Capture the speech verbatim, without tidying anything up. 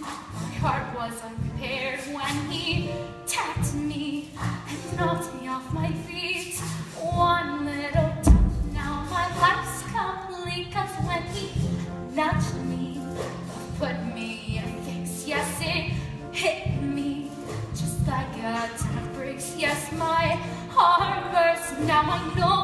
My heart was unprepared when he tapped me and knocked me off my feet. One little touch, now my life's complete. Cause when he nudged me, put me in a fix. Yes, it hit me just like a ton of bricks. Yes, my heart burst. Now I know